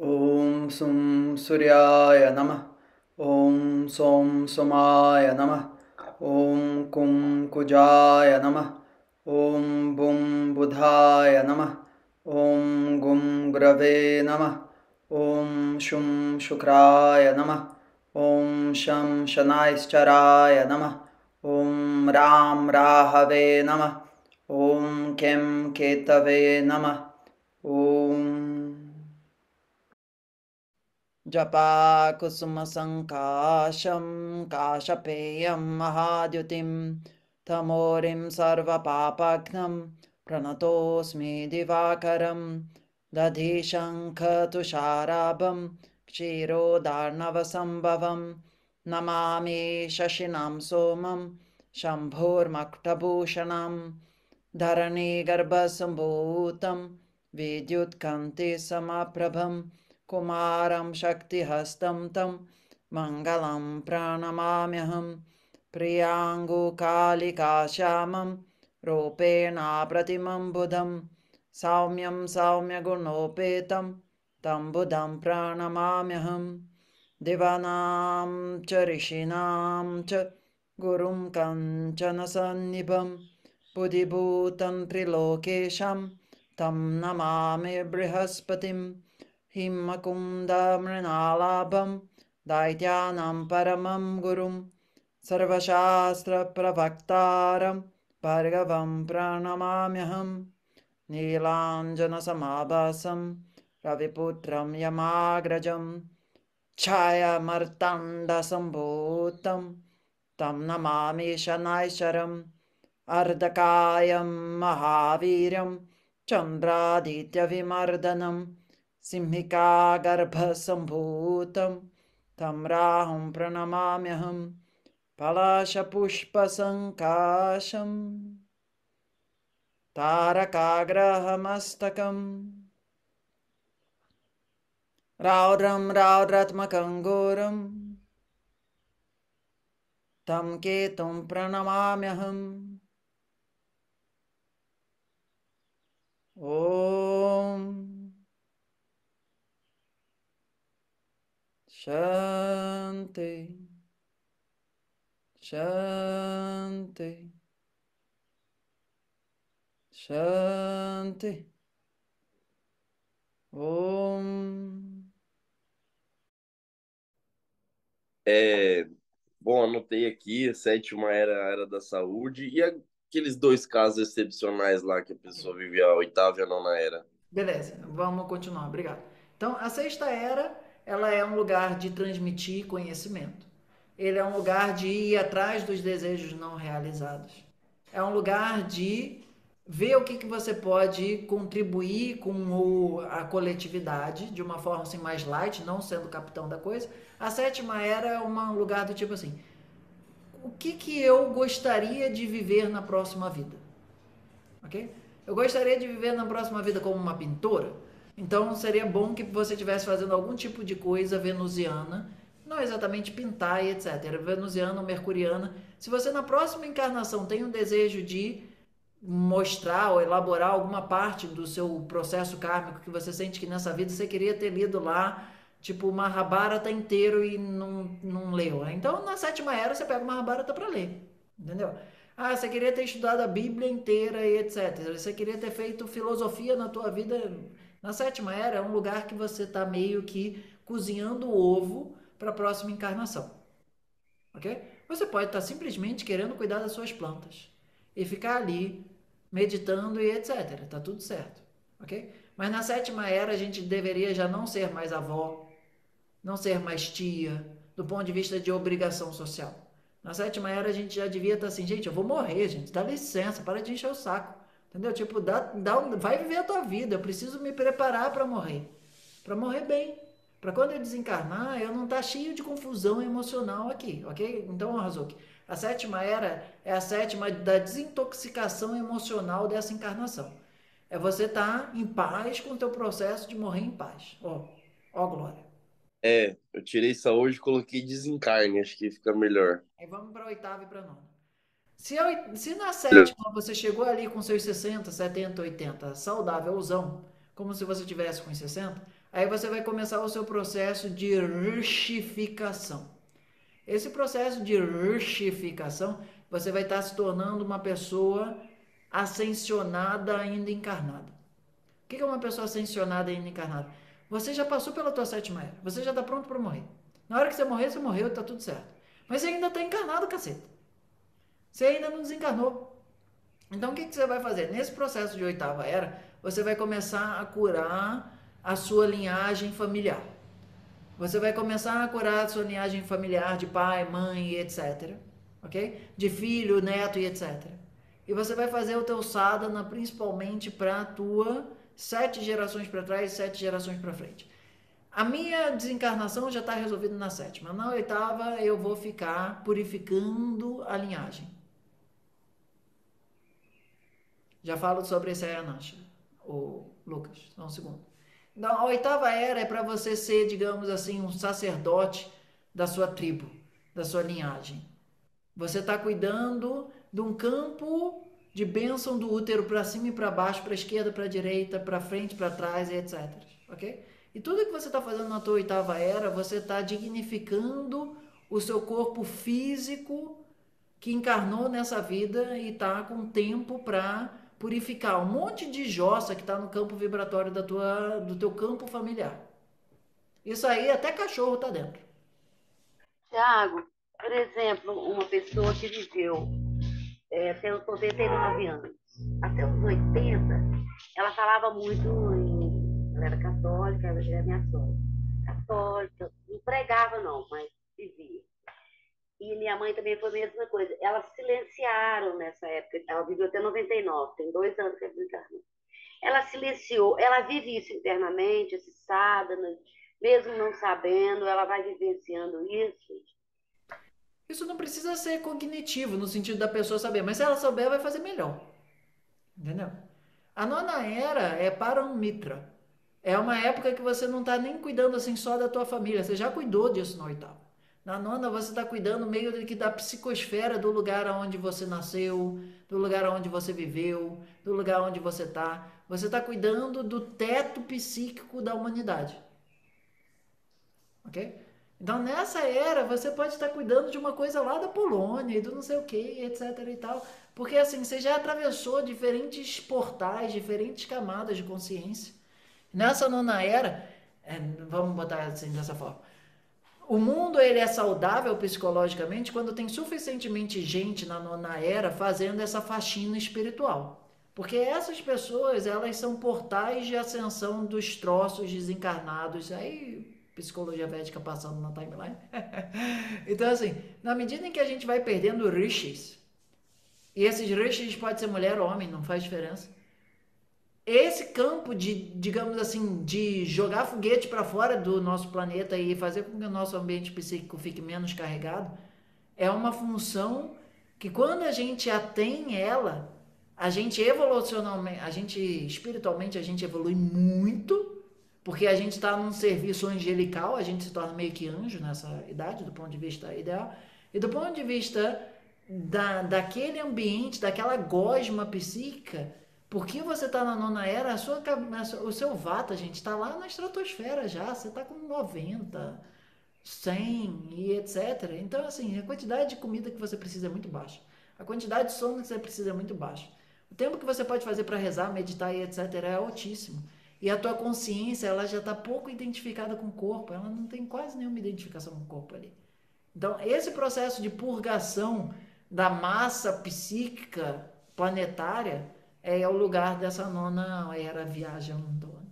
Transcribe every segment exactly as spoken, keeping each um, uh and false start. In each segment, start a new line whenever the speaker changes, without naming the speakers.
ॐ सुं सूर्याय नमः। ॐ सौं सोमाय नमः। ॐ कुं कुजाय नमः। ॐ बुं बुधाय नमः। ॐ गुं गुरवे नमः। ॐ शुं शुक्राय नमः। ॐ शं शनैश्चराय नमः। ॐ रां राहवे नमः। ॐ कें केतवे नमः। ॐ जपाकुसुमसङ्काशं काशपेयं महाद्युतिं तमोरिं सर्वपापघ्नं प्रणतोऽस्मि दिवाकरं दधिशङ्खतुषाराभं क्षीरोदार्णवसम्भवं नमामि शशिनां सोमं शम्भोर्मकुटभूषणं धरणीगर्भसम्भूतं विद्युत्कान्तिसमप्रभं कुमारं शक्तिहस्तं तं मङ्गलं प्रणमाम्यहं प्रियाङ्गुकालिकाश्यामं रूपेणाप्रतिमं बुधं सौम्यं सौम्यगुणोपेतं तं बुधं प्रणमाम्यहं दिवानां च ऋषीणां च गुरुं कञ्चनसन्निभं बुद्धिभूतं त्रिलोकेशं तं नमामि बृहस्पतिं हिमकुन्दमृणालाभं दैत्यानां परमं गुरुं सर्वशास्त्रप्रवक्तारं भार्गवं प्रणमाम्यहं नीलाञ्जनसमाभासं रविपुत्रं यमाग्रजं छायामर्ताण्डसम्भूतं तं नमामि शनैश्चरम् अर्धकायं महावीर्यं चन्द्रादित्यविमर्दनं सिंहिकागर्भसम्भूतं तं राहुं प्रणमाम्यहं पलाशपुष्पसङ्काशं तारकाग्रहमस्तकं रौद्रं रौद्रात्मकं घोरं तं केतुं प्रणमाम्यहम् ॐ शान्ति शान्ति शान्ति ॐ
É, bom, anotei aqui, a sétima era a era da saúde e aqueles dois casos excepcionais lá que a pessoa vivia a oitava e a nona era.
Beleza, vamos continuar, obrigado. Então, a sexta era, ela é um lugar de transmitir conhecimento. Ele é um lugar de ir atrás dos desejos não realizados. É um lugar de ver o que, que você pode contribuir com o, a coletividade de uma forma assim mais light, não sendo o capitão da coisa. A sétima era é um lugar do tipo assim, o que, que eu gostaria de viver na próxima vida? Ok? Eu gostaria de viver na próxima vida como uma pintora, então seria bom que você estivesse fazendo algum tipo de coisa venusiana, não exatamente pintar e etcétera. Venusiana ou mercuriana. Se você na próxima encarnação tem um desejo de mostrar ou elaborar alguma parte do seu processo kármico que você sente que nessa vida você queria ter lido lá, tipo o Mahabharata inteiro e não, não leu. Então na sétima era você pega o Mahabharata para ler, entendeu? Ah, você queria ter estudado a Bíblia inteira e etcétera. Você queria ter feito filosofia na tua vida. Na sétima era é um lugar que você está meio que cozinhando o ovo para a próxima encarnação. Ok? Você pode estar simplesmente querendo cuidar das suas plantas e ficar ali meditando e etcétera. Tá tudo certo. Ok? Mas na sétima era a gente deveria já não ser mais avó, não ser mais tia, do ponto de vista de obrigação social. Na sétima era a gente já devia estar assim, gente, eu vou morrer, gente, dá licença, para de encher o saco. Entendeu? Tipo, dá, dá um, vai viver a tua vida, eu preciso me preparar para morrer. Para morrer bem. Para quando eu desencarnar, eu não estar tá cheio de confusão emocional aqui, ok? Então, Hazuki, a sétima era é a sétima da desintoxicação emocional dessa encarnação. É você estar tá em paz com o teu processo de morrer em paz. Ó, oh, ó oh, glória.
É, eu tirei saúde e coloquei desencarne, acho que fica melhor.
Aí vamos para a oitava e para a nona. Se, a, se na sétima você chegou ali com seus sessenta, setenta, oitenta, saudávelzão, como se você tivesse com sessenta, Aí você vai começar o seu processo de rishificação. Esse processo de rishificação, você vai estar se tornando uma pessoa ascensionada ainda encarnada. O que é uma pessoa ascensionada ainda encarnada? Você já passou pela tua sétima era. Você já está pronto para morrer. Na hora que você morrer, você morreu e está tudo certo. Mas você ainda está encarnado, caceta. Você ainda não desencarnou. Então o que, que você vai fazer? Nesse processo de oitava era, você vai começar a curar a sua linhagem familiar. Você vai começar a curar a sua linhagem familiar de pai, mãe, etcétera. Ok? De filho, neto e etcétera. E você vai fazer o teu sadhana principalmente para a tua sete gerações para trás e sete gerações para frente. A minha desencarnação já está resolvida na sétima. Na oitava eu vou ficar purificando a linhagem. Já falo sobre esse Ayanasha, o Lucas, só um segundo. Então, a oitava era é para você ser, digamos assim, um sacerdote da sua tribo, da sua linhagem. Você está cuidando de um campo de bênção do útero para cima e para baixo, para a esquerda, para a direita, para frente, para trás, e etcétera. Ok? E tudo que você está fazendo na tua oitava era, você está dignificando o seu corpo físico que encarnou nessa vida e está com tempo para purificar um monte de jossa que está no campo vibratório da tua, do teu campo familiar. Isso aí, até cachorro está dentro.
Tiago, por exemplo, uma pessoa que viveu é, até os noventa e nove anos, até os oitenta, ela falava muito, em, ela era católica, ela era minha sogra, católica, não pregava não, mas vivia. E minha mãe também foi a mesma coisa. Elas silenciaram nessa época. Ela viveu até noventa e nove, tem dois anos que ela desencarnou. Ela silenciou, ela vive isso internamente, esse sadhana, mesmo não sabendo, ela vai vivenciando isso.
Isso não precisa ser cognitivo, no sentido da pessoa saber, mas se ela souber, vai fazer melhor. Entendeu? A nona era é para um mitra. É uma época que você não está nem cuidando assim só da tua família, você já cuidou disso na oitava. Na nona você está cuidando meio que da psicosfera do lugar onde você nasceu, do lugar onde você viveu, do lugar onde você está. Você está cuidando do teto psíquico da humanidade. Ok? Então nessa era você pode estar cuidando de uma coisa lá da Polônia e do não sei o que, etc e tal. Porque assim, você já atravessou diferentes portais, diferentes camadas de consciência. Nessa nona era, é, vamos botar assim dessa forma, o mundo ele é saudável psicologicamente quando tem suficientemente gente na nona era fazendo essa faxina espiritual. Porque essas pessoas, elas são portais de ascensão dos troços desencarnados. Aí, psicologia védica passando na timeline. Então, assim, na medida em que a gente vai perdendo rishis, e esses rishis pode ser mulher ou homem, não faz diferença. Esse campo de, digamos assim, de jogar foguete para fora do nosso planeta e fazer com que o nosso ambiente psíquico fique menos carregado, é uma função que quando a gente a tem ela, a gente evolucionalmente, a gente espiritualmente, a gente evolui muito, porque a gente está num serviço angelical, a gente se torna meio que anjo nessa idade, do ponto de vista ideal, e do ponto de vista da, daquele ambiente, daquela gosma psíquica. Porque você está na nona era, a sua, o seu vata, gente, está lá na estratosfera já. Você está com noventa, cem e etcétera. Então, assim, a quantidade de comida que você precisa é muito baixa. A quantidade de sono que você precisa é muito baixa. O tempo que você pode fazer para rezar, meditar e etcétera é altíssimo. E a tua consciência, ela já está pouco identificada com o corpo. Ela não tem quase nenhuma identificação com o corpo ali. Então, esse processo de purgação da massa psíquica planetária é o lugar dessa nona era viajando.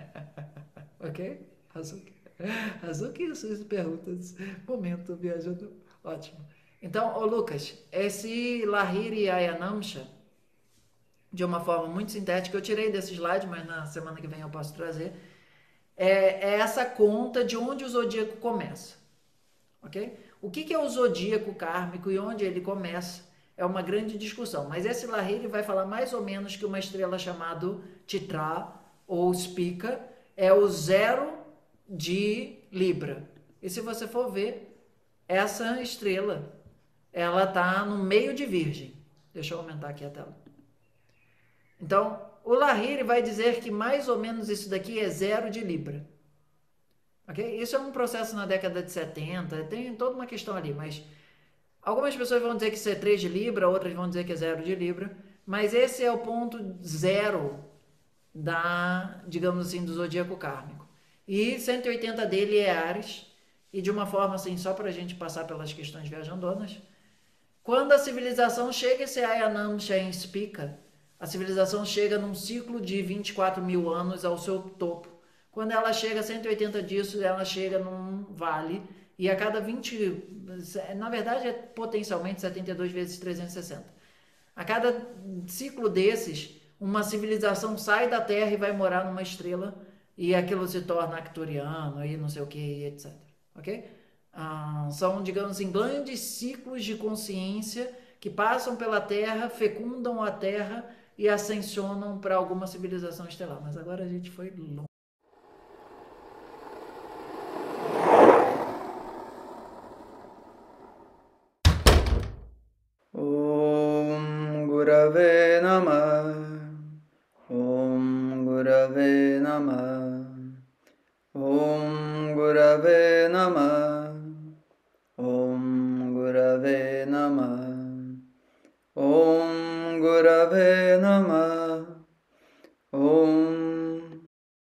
Ok? Azuki. Azuki e suas perguntas. Momento viajando. Ótimo. Então, ô Lucas, esse Lahiri Ayanamsha, de uma forma muito sintética, eu tirei desse slide, mas na semana que vem eu posso trazer, é, é essa conta de onde o zodíaco começa. Ok? O que, que é o zodíaco kármico e onde ele começa? É uma grande discussão, mas esse Lahiri vai falar mais ou menos que uma estrela chamada Chitra ou Spica é o zero de Libra. E se você for ver, essa estrela, ela está no meio de Virgem. Deixa eu aumentar aqui a tela. Então, o Lahiri vai dizer que mais ou menos isso daqui é zero de Libra. ok? Isso é um processo na década de setenta, tem toda uma questão ali, mas algumas pessoas vão dizer que isso é três de Libra, outras vão dizer que é zero de Libra, mas esse é o ponto zero da, digamos assim, do zodíaco kármico. E cento e oitenta dele é Áries, e de uma forma assim, só para a gente passar pelas questões viajandonas, quando a civilização chega, esse Ayanam Shain Spica, a civilização chega num ciclo de vinte e quatro mil anos ao seu topo. Quando ela chega a cento e oitenta disso, ela chega num vale, e a cada vinte, na verdade é potencialmente setenta e dois vezes trezentos e sessenta. A cada ciclo desses, uma civilização sai da Terra e vai morar numa estrela, e aquilo se torna arcturiano, e não sei o que, etcétera. Ok? Ah, são, digamos assim, grandes ciclos de consciência que passam pela Terra, fecundam a Terra e ascensionam para alguma civilização estelar. Mas agora a gente foi longe.
Om Gurave Namah. Om Gurave Namah. Om Gurave Namah. Om Gurave Namah. Om Gurave Namah.